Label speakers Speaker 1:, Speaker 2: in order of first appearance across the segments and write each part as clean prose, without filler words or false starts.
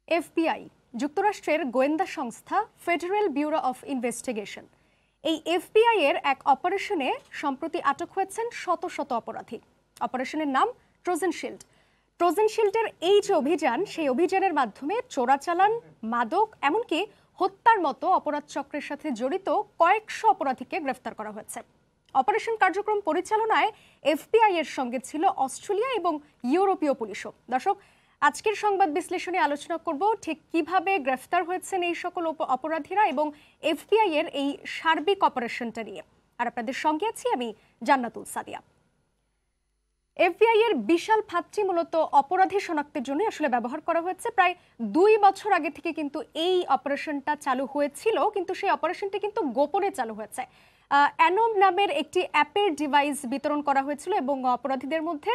Speaker 1: FBI যুক্তরাষ্ট্রের গোয়েন্দা সংস্থা ফেডারেল ব্যুরো অফ ইনভেস্টিগেশন এই এফবিআই এর এক অপারেশনে সম্প্রতি আটক হয়েছেন শত শত অপরাধী। অপারেশনের নাম ট্রোজান শিল্ড। ট্রোজান শিল্ডের এই যে অভিযান, সেই অভিযানের মাধ্যমে চোরাচালান, মাদক, এমনকি হত্যার মতো অপরাধ চক্রের সাথে জড়িত কয়েকশো অপরাধীকে গ্রেফতার করা হয়েছে। অপারেশন কার্যক্রম পরিচালনায় এফবিআই এর সঙ্গে ছিল অস্ট্রেলিয়া এবং ইউরোপীয় পুলিশও। দর্শক, আজকের সংবাদ বিশ্লেষণে আলোচনা করব ঠিক কিভাবে গ্রেফতার হয়েছেন এই সকল অপরাধীরা এবং এফবিআই এর এই সার্বিক অপারেশনটা নিয়ে। আর আপনাদের সঙ্গে আছি আমি জান্নাতুল সাদিয়া। এফবিআই এর বিশাল ফাঁদটি মূলত অপরাধী শনাক্তের জন্য আসলে ব্যবহার করা হয়েছে। প্রায় 2 বছর আগে থেকে কিন্তু এই অপারেশনটা চালু হয়েছিল, কিন্তু সেই অপারেশনটি কিন্তু গোপনে চালু হয়েছে। অ্যানোম নামের একটি অ্যাপের ডিভাইস বিতরণ করা হয়েছিল এবং অপরাধীদের মধ্যে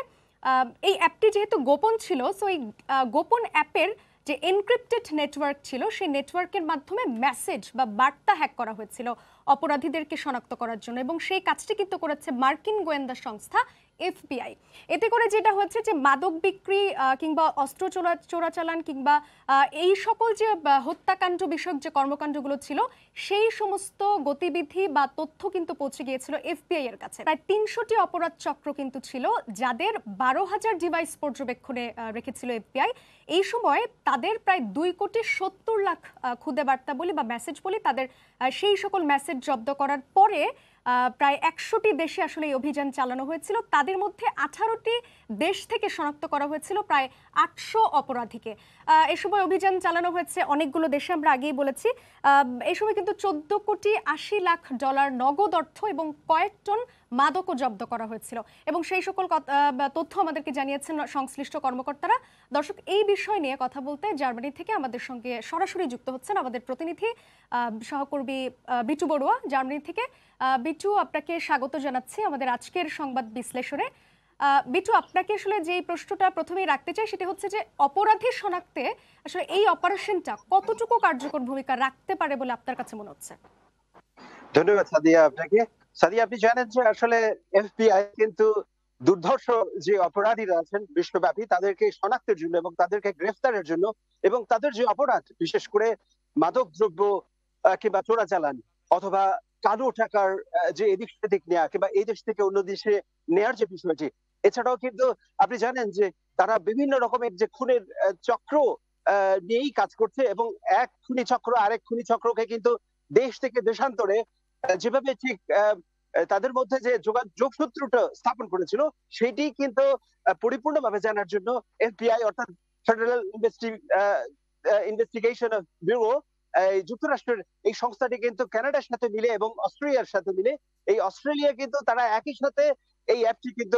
Speaker 1: এই অ্যাপটি যেহেতু গোপন ছিল, সো এই গোপন অ্যাপের যে এনক্রিপ্টেড নেটওয়ার্ক ছিল, সেই নেটওয়ার্কের মাধ্যমে মেসেজ বা বার্তা হ্যাক করা হয়েছিল অপরাধীদেরকে শনাক্ত করার জন্য, এবং সেই কাজটি কিন্তু করেছে মার্কিন গোয়েন্দা সংস্থা এফবিআই। এতে করে যেটা হচ্ছে যে মাদক বিক্রি কিংবা অস্ত্র চোরাচালান কিংবা এই সকল যে হত্যাকাণ্ড বিষয়ক যে কর্মকাণ্ডগুলো ছিল, সেই সমস্ত গতিবিধি বা তথ্য কিন্তু পৌঁছে গিয়েছিল এফবিআই এর কাছে। প্রায় 300টি অপরাধ চক্র কিন্তু ছিল, যাদের 12,000 ডিভাইস পর্যবেক্ষণে রেখেছিল এফবিআই। এই সময় তাদের প্রায় 2,70,00,000 খুদে বার্তা বলি বা মেসেজ বলি, তাদের সেই সকল মেসেজ জব্দ করার পরে প্রায় 100টি দেশে আসলে এই অভিযান চালানো হয়েছিল। তাদের মধ্যে 18টি দেশ থেকে শনাক্ত করা হয়েছিল প্রায় 800 অপরাধীকে। এই সময় অভিযান চালানো হয়েছে অনেকগুলো দেশে, আমরা আগেই বলেছি। এই সময় কিন্তু $14,80,00,000 নগদ অর্থ এবং কয়েক টন মাদকও জব্দ করা হয়েছিল, এবং সেই সকল তথ্য আমাদেরকে জানিয়েছেন সংশ্লিষ্ট কর্মকর্তারা। দর্শক, এই বিষয় নিয়ে কথা বলতে জার্মানি থেকে আমাদের সঙ্গে সরাসরি যুক্ত হচ্ছেন আমাদের প্রতিনিধি সহকর্মী বিটু বড়ুয়া জার্মানি থেকে। বিটু, আপনাকে স্বাগত জানাচ্ছি আমাদের আজকের সংবাদ বিশ্লেষণে। বিটু, আপনাকে আসলে যে প্রশ্নটা প্রথমেই রাখতে চাই সেটা হচ্ছে যে অপরাধী শনাক্তে আসলে এই অপারেশনটা কতটুকু কার্যকর ভূমিকা রাখতে পারে বলে আপনার কাছে মনে হচ্ছে?
Speaker 2: ধন্যবাদ সাদিয়া আপনাকে। সাদিয়া, আপনি জানেন যে আসলে এফবিআই কিন্তু দুর্ধর্ষ যে অপরাধীরা আছেন বিশ্বব্যাপী, তাদেরকে শনাক্তের জন্য এবং তাদেরকে গ্রেফতারের জন্য এবং তাদের যে অপরাধ, বিশেষ করে মাদক দ্রব্য কিংবা চোরাচালান অথবা কালো টাকার যে এদিক সেদিক নেওয়া কিংবা এই দেশ থেকে অন্য দেশে নেয়ার যে বিষয়টি, এছাড়াও কিন্তু আপনি জানেন যে তারা বিভিন্ন রকমের যে খুনের চক্র নিয়েই কাজ করছে এবং এক খুনি চক্র আরেক খুনি চক্রকে কিন্তু দেশ থেকে দেশান্তরে যেভাবে ঠিক তাদের মধ্যে যে যোগসূত্রটা স্থাপন করেছিল, সেটি কিন্তু পরিপূর্ণভাবে জানার জন্য এফবিআই অর্থাৎ ফেডারেল ইনভেস্টিগেশন ব্যুরো যুক্তরাষ্ট্রের এই সংস্থাটি কিন্তু কানাডার সাথে মিলে এবং অস্ট্রেলিয়ার সাথে মিলে, এই অস্ট্রেলিয়া কিন্তু তারা একই সাথে এই অ্যাপটি কিন্তু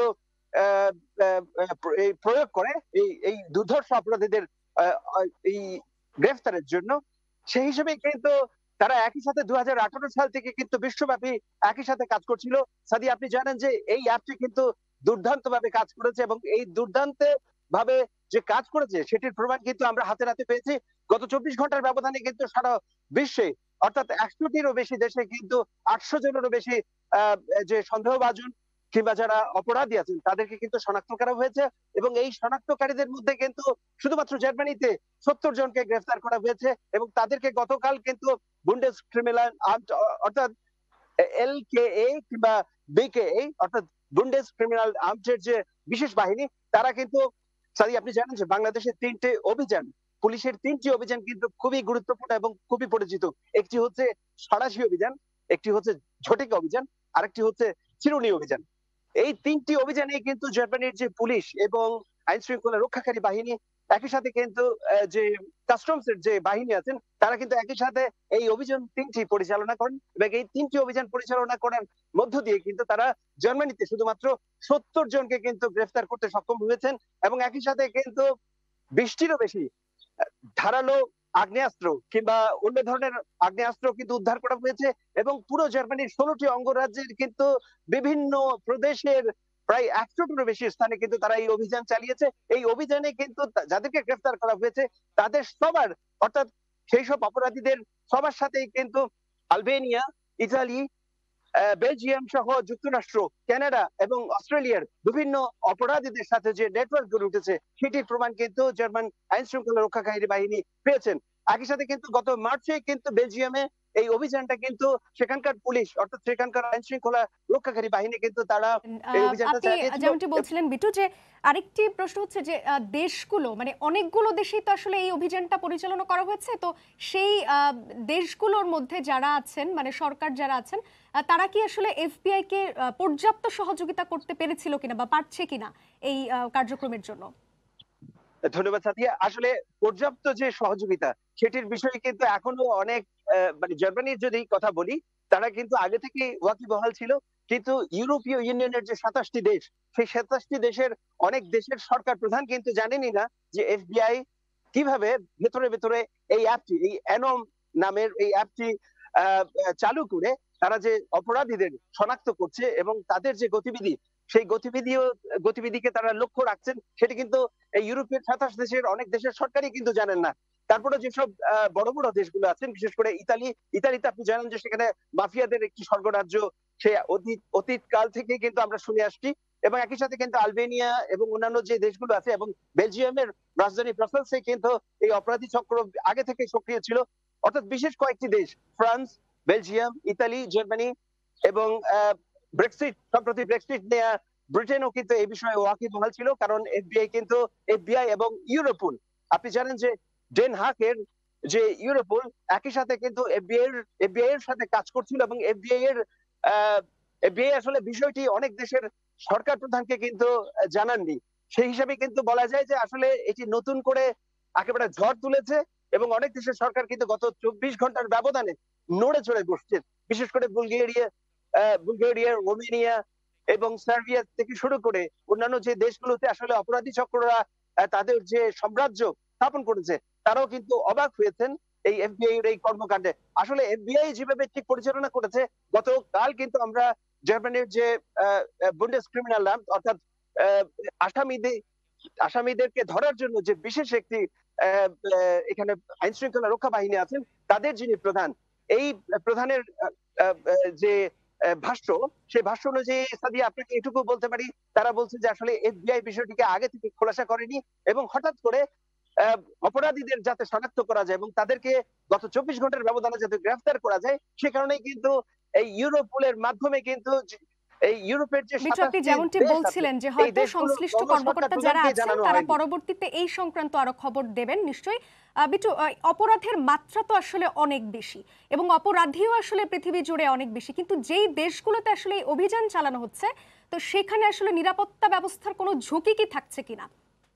Speaker 2: প্রয়োগ করে এই দুর্ধর্ষ অপরাধীদের এই গ্রেফতারের জন্য। সেই হিসেবে কিন্তু তারা একই সাথে 2018 সাল থেকে কিন্তু বিশ্বব্যাপী একই সাথে কাজ করছিল। সাদি, আপনি জানেন যে এই অ্যাপটি কিন্তু দুর্দান্ত ভাবে কাজ করেছে এবং এই দুর্দান্ত ভাবে যে কাজ করেছে সেটির প্রমাণ কিন্তু আমরা হাতে নাতে পেয়েছি। গত 24 ঘন্টার ব্যবধানে কিন্তু সারা বিশ্বে অর্থাৎ 100টিরও বেশি দেশে কিন্তু 800 জনেরও বেশি যে সন্দেহভাজন কিংবা যারা অপরাধী আছেন তাদেরকে কিন্তু শনাক্ত করা হয়েছে, এবং এই শনাক্তকারীদের মধ্যে কিন্তু শুধুমাত্র জার্মানিতে 70 জনকে গ্রেফতার করা হয়েছে এবং তাদেরকে গতকাল কিন্তু বুন্ডেস ক্রিমিনাল অর্থাৎ এলকেএ কিংবা বিকেএ অর্থাৎ বুন্ডেস ক্রিমিনাল আর্মসের যে বিশেষ বাহিনী, তারা কিন্তু সাদি, আপনি জানেন যে বাংলাদেশের 3টে অভিযান, পুলিশের 3টি অভিযান কিন্তু খুবই গুরুত্বপূর্ণ এবং খুবই পরিচিত। একটি হচ্ছে সরাসি অভিযান, একটি হচ্ছে ঝটিকা অভিযান, আরেকটি হচ্ছে চিরুনি অভিযান। এই 3টি অভিযানে কিন্তু জার্মানির যে পুলিশ এবং আইন শৃঙ্খলা রক্ষাকারী বাহিনী একই সাথে কিন্তু যে কাস্টমস এর যে বাহিনী আছেন, তারা কিন্তু একই সাথে এই অভিযান 3টি পরিচালনা করেন এবং এই 3টি অভিযান পরিচালনা করার মধ্য দিয়ে কিন্তু তারা জার্মানিতে শুধুমাত্র 70 জনকে কিন্তু গ্রেফতার করতে সক্ষম হয়েছেন এবং একই সাথে কিন্তু 20টিরও বেশি ধারালো আগ্নেয়াস্ত্র কিংবা অন্য ধরনের আগ্নেয়াস্ত্র কিন্তু উদ্ধার করা হয়েছে এবং পুরো জার্মানির 16টি অঙ্গরাজ্যের কিন্তু বিভিন্ন প্রদেশের প্রায় 100টিরও বেশি স্থানে কিন্তু তারা এই অভিযান চালিয়েছে। এই অভিযানে কিন্তু যাদেরকে গ্রেফতার করা হয়েছে তাদের সবার অর্থাৎ সেই সব অপরাধীদের সবার সাথেই কিন্তু আলবেনিয়া, ইতালি, বেলজিয়াম সহ যুক্তরাষ্ট্র, কানাডা এবং অস্ট্রেলিয়ার বিভিন্ন অপরাধীদের সাথে যে নেটওয়ার্ক গড়ে উঠেছে সেটির প্রমাণ কিন্তু জার্মান আইন শৃঙ্খলা রক্ষাকারী বাহিনী পেয়েছেন। একই সাথে কিন্তু গত মার্চে কিন্তু বেলজিয়ামে এই অভিযানটা কিন্তু সেখানকার পুলিশ অর্থাৎ সেখানকার আইন শৃঙ্খলা রক্ষাকারী বাহিনী কিন্তু তারা এই অভিযানটা
Speaker 1: আপনি
Speaker 2: চালিয়েছিল।
Speaker 1: যেমনটি বলছিলেন বিটু, যে আরেকটি প্রশ্ন হচ্ছে যে দেশগুলো, মানে অনেকগুলো দেশেই তো আসলে এই অভিযানটা পরিচালনা করা হয়েছে, তো সেই দেশগুলোর মধ্যে যারা আছেন, মানে সরকার যারা আছেন, তারা কি আসলে এফবিআই কে পর্যাপ্ত সহযোগিতা করতে পেরেছিল কিনা বা পারছে কিনা এই কার্যক্রমের জন্য?
Speaker 2: ধন্যবাদ সাথিয়া। আসলে পর্যাপ্ত যে সহযোগিতা সেটির বিষয়ে কিন্তু এখনো অনেক মানে জার্মানির যদি কথা বলি, তারা কিন্তু আগে থেকে ওয়াকিবহাল ছিল। কিন্তু ইউরোপীয় ইউনিয়নের যে ২৭টি দেশ, সেই ২৭টি দেশের অনেক দেশের সরকার প্রধান কিন্তু জানেনই না যে এফবিআই কিভাবে ভেতরে ভেতরে এই অ্যাপটি, এই অ্যানম নামের এই অ্যাপটি চালু করে তারা যে অপরাধীদের শনাক্ত করছে এবং তাদের যে গতিবিধি, সেই গতিবিধিকে তারা লক্ষ্য রাখছেন, সেটি কিন্তু এই ইউরোপের ২৭ দেশের অনেক দেশের সরকারই কিন্তু জানেন না। তারপরে যেসব বড় বড় দেশগুলো আছেন, বিশেষ করে ইতালিতে আপনি জানেন যে সেখানে মাফিয়াদের একটি স্বর্গরাজ্য, সে অতীত কাল থেকে কিন্তু আমরা শুনে আসছি। এবং একই সাথে কিন্তু আলবেনিয়া এবং অন্যান্য যে দেশগুলো আছে এবং বেলজিয়ামের রাজধানী ব্রাসেলসে কিন্তু এই অপরাধী চক্র আগে থেকে সক্রিয় ছিল। অর্থাৎ বিশেষ কয়েকটি দেশ, ফ্রান্স, বেলজিয়াম, ইতালি, জার্মানি এবং সম্প্রতি ব্রেক্সিট নেয়া ব্রিটেনও কিন্তু এই বিষয়ে ওয়াকিবহাল ছিল। কারণ এফবিআই এবং ইউরোপোল, আপনি জানেন যে ডেন হাকের যে ইউরোপোল একই সাথে কিন্তু এফবিআই এর সাথে কাজ করছিল এবং এফবিআই আসলে বিষয়টি অনেক দেশের সরকার প্রধানকে কিন্তু জানাননি। সেই হিসাবে কিন্তু বলা যায় যে আসলে এটি নতুন করে একেবারে ঝড় তুলেছে এবং অনেক দেশের সরকার কিন্তু গত ২৪ ঘন্টার ব্যবধানে নড়ে চড়ে বসছে। বিশেষ করে বুলগেরিয়া, রোমেনিয়া এবং সার্বিয়া থেকে শুরু করে অন্যান্য যে দেশগুলোতে আসলে অপরাধী চক্ররা তাদের যে সাম্রাজ্য স্থাপন করেছে, তারাও কিন্তু অবাক হয়েছেন এই এফবিআই এর এই কর্মকাণ্ডে। আসলে এফবিআই যেভাবে ঠিক পরিচালনা করেছে, গতকাল কিন্তু আমরা জার্মানির যে বুন্ডেস ক্রিমিনাল ল্যান্ড অর্থাৎ আসামিদেরকে ধরার জন্য যে বিশেষ একটি এখানে আইন শৃঙ্খলা রক্ষা বাহিনী আছেন, তাদের যিনি প্রধান, এই প্রধানের যে ভাষ্য, সেই ভাষ্য অনুযায়ী সাদিয়া আপনাকে এটুকু বলতে পারি, তারা বলছে যে আসলে এফবিআই বিষয়টিকে আগে থেকে খোলাসা করেনি এবং হঠাৎ করে অপরাধীদের যাতে শনাক্ত করা যায় এবং তাদেরকে গত ২৪ ঘন্টার ব্যবধানে যাতে গ্রেফতার করা যায়, সে কারণেই কিন্তু এই ইউরোপোলের মাধ্যমে কিন্তু এই ইউরোপের যে
Speaker 1: আপনি যেমনটি বলছিলেন যে হয়তো সংশ্লিষ্ট কর্মকর্তা যারা আছেন তারা পরবর্তীতে এই সংক্রান্ত আরো খবর দেবেন নিশ্চয়ই। বিটু, অপরাধের মাত্রা তো আসলে অনেক বেশি এবং অপরাধীও আসলে পৃথিবী জুড়ে অনেক বেশি, কিন্তু যেই দেশগুলোতে আসলে এই অভিযান চালানো হচ্ছে, তো সেখানে আসলে নিরাপত্তা ব্যবস্থার কোনো ঝুঁকি কি থাকছে কিনা?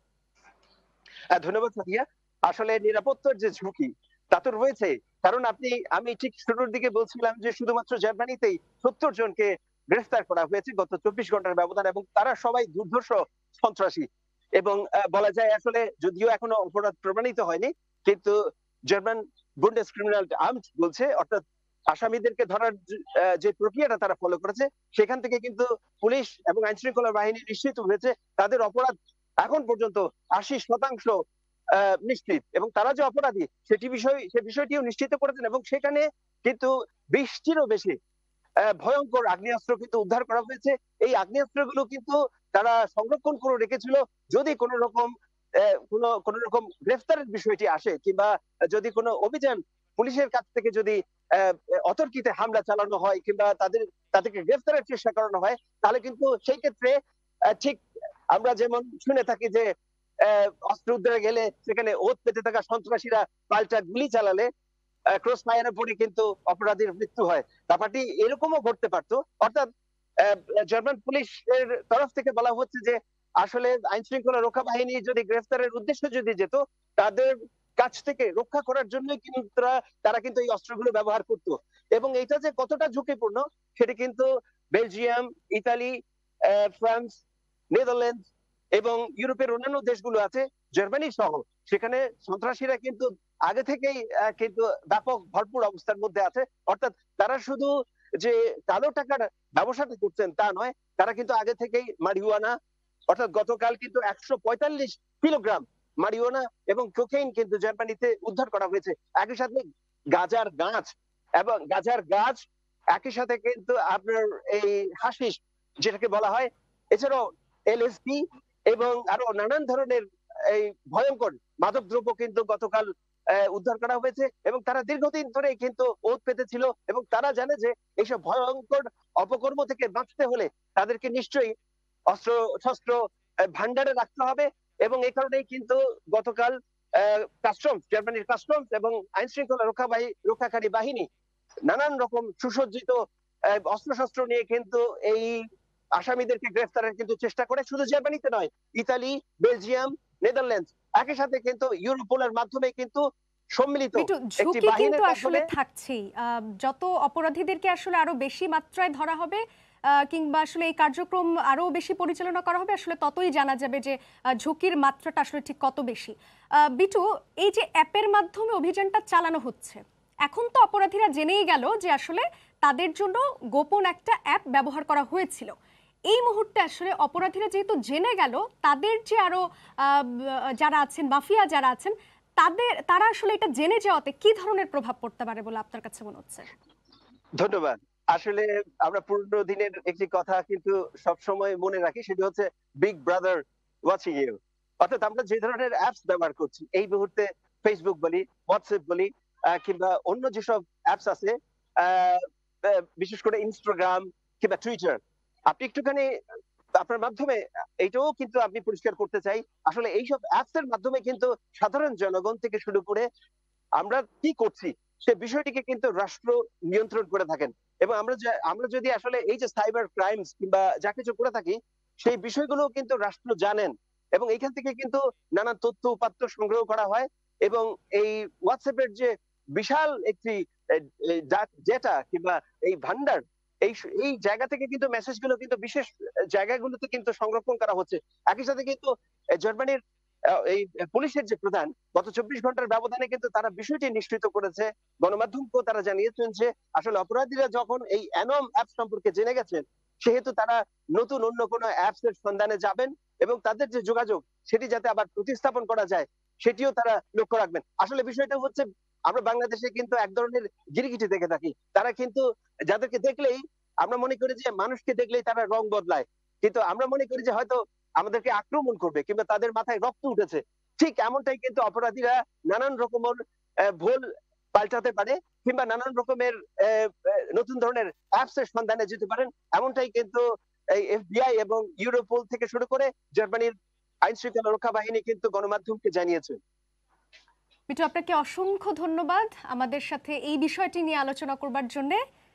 Speaker 2: ধন্যবাদ সাদিয়া। আসলে নিরাপত্তার যে ঝুঁকি তা তো রয়েছে। কারণ আমি ঠিক শুরুর দিকে বলছিলাম যে শুধুমাত্র জার্মানিতেই ৭০ জনকে গ্রেফতার করা হয়েছে গত ২৪ ঘন্টার ব্যবধানে এবং তারা সবাই দুর্ধর্ষ সন্ত্রাসী। এবং বলা যায় আসলে যদিও এখনো অপরাধ প্রমাণিত হয়নি, কিন্তু জার্মান বুন্ডেস ক্রিমিনাল আম্ট বলছে, অর্থাৎ আসামিদেরকে ধরার যে প্রক্রিয়াটা তারা ফলো করেছে, সেখান থেকে কিন্তু পুলিশ এবং আইন শৃঙ্খলা বাহিনী নিশ্চিত হয়েছে তাদের অপরাধ এখন পর্যন্ত ৮০% নিশ্চিত এবং তারা যে অপরাধী সে বিষয়টিও নিশ্চিত করেছেন এবং সেখানে কিন্তু ২০টিরও বেশি ভয়ঙ্কর আগ্নেয়াস্ত্র কিন্তু উদ্ধার করা হয়েছে। এই আগ্নেয়াস্ত্রগুলো কিন্তু তারা সংরক্ষণ করে রেখেছিল, যদি কোন রকম গ্রেফতারের বিষয়টি আসে কিংবা যদি কোনো অভিযান পুলিশের কাছ থেকে যদি অতর্কিতে হামলা চালানো হয় কিংবা তাদেরকে গ্রেফতারের চেষ্টা করানো হয়, তাহলে কিন্তু সেই ক্ষেত্রে ঠিক আমরা যেমন শুনে থাকি যে অস্ত্র উদ্ধারে গেলে সেখানে ওত পেতে থাকা সন্ত্রাসীরা পাল্টা গুলি চালালে ক্রস ফায়ারে পড়ে কিন্তু অপরাধীর মৃত্যু হয়। ব্যাপারটি এরকমও ঘটতে পারতো। অর্থাৎ জার্মান পুলিশের তরফ থেকে বলা হচ্ছে যে আসলে আইন শৃঙ্খলা রক্ষা বাহিনী যদি গ্রেফতারের উদ্দেশ্যে যদি যেত, তাদের কাছ থেকে রক্ষা করার জন্য কিন্তু তারা কিন্তু এই অস্ত্রগুলো ব্যবহার করত। এবং এটা যে কতটা ঝুঁকিপূর্ণ সেটি কিন্তু বেলজিয়াম, ইতালি, ফ্রান্স, নেদারল্যান্ডস এবং ইউরোপের অন্যান্য দেশগুলো আছে, জার্মানি সহ, সেখানে সন্ত্রাসীরা কিন্তু আগে থেকেই কিন্তু ব্যাপক ভরপুর অবস্থার মধ্যে আছে। অর্থাৎ তারা শুধু যে কালো টাকার ব্যবসাটা করছেন তা নয়, তারা কিন্তু আগে থেকেই মারিওয়ানা, অর্থাৎ গতকাল কিন্তু ১৪৫ কিলোগ্রাম মারিওয়ানা এবং কোকেইন কিন্তু জার্মানিতে উদ্ধার করা হয়েছে। একই সাথে গাঁজার গাছ একই সাথে কিন্তু আপনার এই হাশিশ যেটাকে বলা হয়, এছাড়াও এলএসডি এবং আরো নানান ধরনের এই ভয়ঙ্কর মাদকদ্রব্য কিন্তু গতকাল উদ্ধার করা হয়েছে এবং তারা দীর্ঘদিন ধরে কিন্তু ওত পেতেছিল এবং তারা জানে যে এইসব ভয়ঙ্কর অপকর্ম থেকে বাঁচতে হলে তাদেরকে নিশ্চয়ই অস্ত্র শস্ত্র ভান্ডারে রাখতে হবে এবং এই কারণেই কিন্তু গতকাল কাস্টমস, জার্মানির কাস্টমস এবং আইন শৃঙ্খলা রক্ষাকারী বাহিনী নানান রকম সুসজ্জিত অস্ত্রশস্ত্র নিয়ে কিন্তু এই আসামিদেরকে গ্রেফতারের কিন্তু চেষ্টা করে, শুধু জার্মানিতে নয়, ইতালি, বেলজিয়াম, নেদারল্যান্ডস একই সাথে কিন্তু ইউরোপোলের মাধ্যমে কিন্তু সম্মিলিত একটি
Speaker 1: ঝুঁকি কিন্তু
Speaker 2: বাহিনীর
Speaker 1: আসলে থাকছেই। যত অপরাধীদেরকে আসলে আরো বেশি মাত্রায় ধরা হবে কিংবা আসলে এই কার্যক্রম আরো বেশি পরিচালনা করা হবে, আসলে ততই জানা যাবে যে ঝুঁকির মাত্রাটা আসলে ঠিক কত বেশি। বিটু, এই যে অ্যাপের মাধ্যমে অভিযানটা চালানো হচ্ছে, এখন তো অপরাধীরা জেনেই গেল যে আসলে তাদের জন্য গোপন একটা অ্যাপ ব্যবহার করা হয়েছিল। এই মুহূর্তে আসলে অপরাধীরা যেহেতু জেনে গেল, তাদের যে আরো যারা আছেন, মাফিয়া যারা আছেন, তারা আসলে এটা জেনে যাওয়াতে কি ধরনের প্রভাব পড়তে পারে বলে আপনার কাছে মনে হচ্ছে?
Speaker 2: ধন্যবাদ। আসলে আমরা পুরনো দিনের একটি কথা কিন্তু সবসময় মনে রাখি, সেটি হচ্ছে বিগ ব্রাদার ওয়াচিং ইউ। অর্থাৎ আমরা যে ধরনের অ্যাপস ব্যবহার করছি এই মুহূর্তে, ফেসবুক বলি, হোয়াটসঅ্যাপ বলি, কিংবা অন্য যেসব অ্যাপস আছে, বিশেষ করে ইনস্টাগ্রাম কিংবা টুইটার, আপনি একটুখানি আপনার মাধ্যমে এইটাও কিন্তু আপনি পরিষ্কার করতে চাই, আসলে এইসব অ্যাপস এর মাধ্যমে কিন্তু সাধারণ জনগণ থেকে শুরু করে আমরা কি করছি সে বিষয়টিকে কিন্তু রাষ্ট্র নিয়ন্ত্রণ করে থাকেন এবং আমরা যদি আসলে এই যে সাইবার ক্রাইমস কিংবা যা কিছু করে থাকি সেই বিষয়গুলো কিন্তু রাষ্ট্র জানেন এবং এইখান থেকে কিন্তু নানান তথ্য উপাত্ত সংগ্রহ করা হয় এবং এই হোয়াটসঅ্যাপের যে বিশাল একটি ডেটা কিংবা এই ভান্ডার, এই এই জায়গা থেকে কিন্তু মেসেজগুলো কিন্তু বিশেষ জায়গাগুলোতে কিন্তু সংরক্ষণ করা হচ্ছে। একই সাথে কিন্তু জার্মানির এই পুলিশের যে প্রধান গত 24 ঘন্টার ব্যবধানে কিন্তু তারা বিষয়টি নিশ্চিত করেছে, গণমাধ্যমকেও তারা জানিয়েছেন যে আসলে অপরাধীরা যখন এই অ্যানম অ্যাপ সম্পর্কে জেনে গেছেন সেহেতু তারা নতুন অন্য কোনো অ্যাপস এর সন্ধানে যাবেন এবং তাদের যে যোগাযোগ সেটি যাতে আবার প্রতিস্থাপন করা যায় সেটিও তারা লক্ষ্য রাখবেন। আসলে বিষয়টা হচ্ছে আমরা বাংলাদেশে কিন্তু এক ধরনের গিরিগিটি দেখে থাকি, তারা কিন্তু যাদেরকে দেখলেই আমরা মনে করি যে মানুষকে দেখলেই তারা রং বদলায়, কিন্তু আমরা মনে করি যে হয়তো আমাদেরকে আক্রমণ করবে কিংবা তাদের মাথায় রক্ত উঠেছে, ঠিক এমনটাই কিন্তু অপরাধীরা নানান রকমের ভুল পাল্টাতে পারে কিংবা নানান রকমের নতুন ধরনের অ্যাপস এর সন্ধানে যেতে পারেন, এমনটাই কিন্তু এই এফবিআই এবং ইউরোপোল থেকে শুরু করে জার্মানির আইন শৃঙ্খলা রক্ষা বাহিনী কিন্তু গণমাধ্যমকে জানিয়েছে।
Speaker 1: বিটু, আপনাকে অসংখ্য ধন্যবাদ আমাদের সাথে এই বিষয়টি নিয়ে আলোচনা করবার জন্য।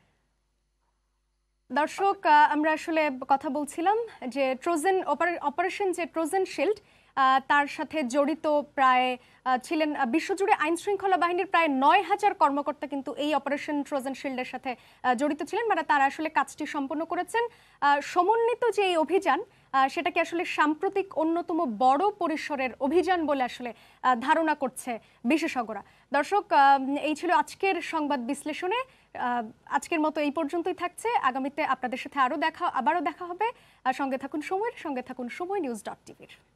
Speaker 1: দর্শক, আমরা আসলে কথা বলছিলাম যে ট্রোজান অপারেশন, যে ট্রোজান শিল্ড, তার সাথে জড়িত প্রায় ছিলেন বিশ্বজুড়ে আইন শৃঙ্খলা বাহিনীর প্রায় ৯,০০০ কর্মকর্তা কিন্তু এই অপারেশন ট্রোজান শিল্ডের সাথে জড়িত ছিলেন, মানে তারা আসলে কাজটি সম্পন্ন করেছেন। সমন্বিত যে এই অভিযান, সেটাকে আসলে সাম্প্রতিক অন্যতম বড় পরিসরের অভিযান বলে আসলে ধারণা করছে বিশেষজ্ঞরা। দর্শক, এই ছিল আজকের সংবাদ বিশ্লেষণে। আজকের মতো এই পর্যন্তই থাকছে। আগামীতে আপনাদের সাথে আবারও দেখা হবে। সঙ্গে থাকুন সময়ের, সঙ্গে থাকুন সময় নিউজ.টিভির।